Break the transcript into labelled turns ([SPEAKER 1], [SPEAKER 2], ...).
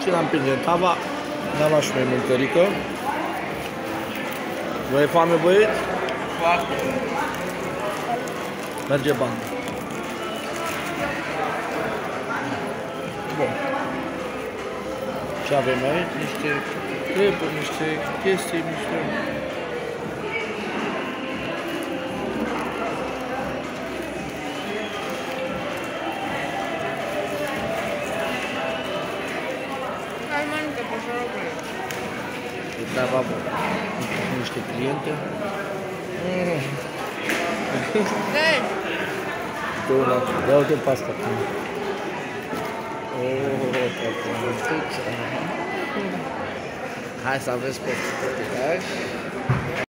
[SPEAKER 1] l-am prins în tava, ne-am luat și noi mâncărică. Vă e foame, băieți?
[SPEAKER 2] Foarte.
[SPEAKER 1] Merge banda. Bun. Ce avem aici? Niște crepuri, niște chestii, niște...
[SPEAKER 2] Hai mănâncă pe șorobule.
[SPEAKER 1] E treaba bună. Niște cliente.
[SPEAKER 2] Dă-i!
[SPEAKER 1] Ia uite pe asta. Hai să aveți pe